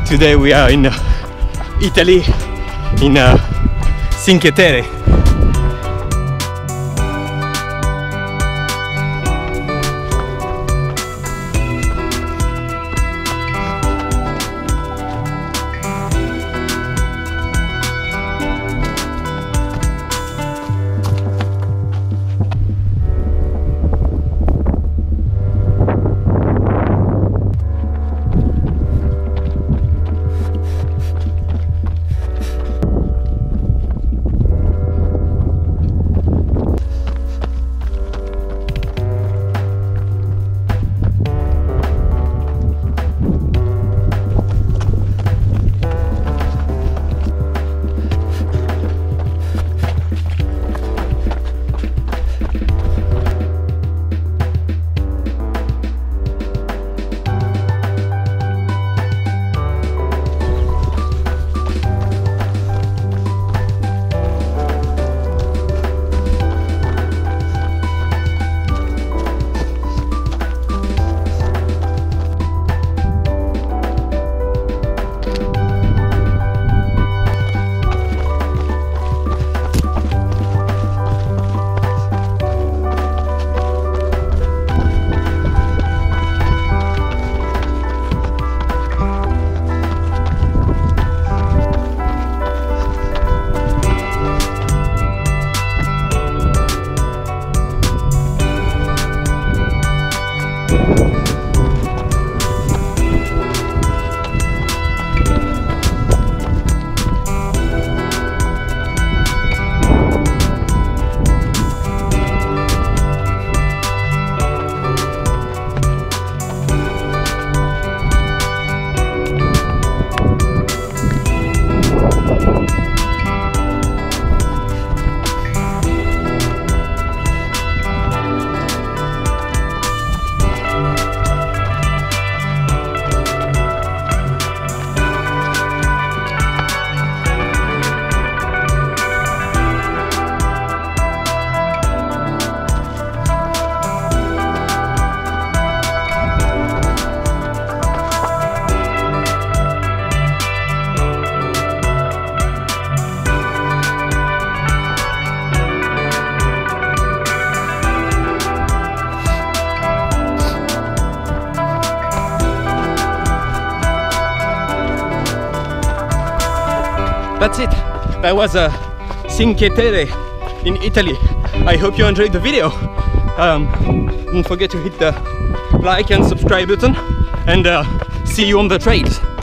Today we are in Italy, in Cinque Terre. That's it. That was Cinque Terre in Italy. I hope you enjoyed the video. Don't forget to hit the like and subscribe button, and see you on the trails.